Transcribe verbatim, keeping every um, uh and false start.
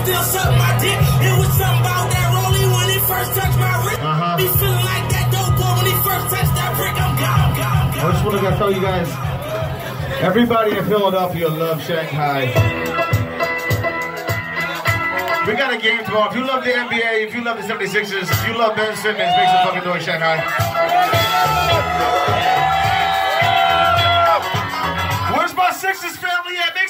still suck my dick. It was something about that rollie when he first touched my wrist. Uh-huh. He feeling like that dope boy when he first touched that brick. I'm gone, gone, gone. I just want to tell you guys, everybody in Philadelphia loves Shanghai. We got a game tomorrow. If you love the N B A, if you love the seventy-sixers, if you love Ben Simmons, make some fucking noise, Shanghai. Where's my Sixers family at?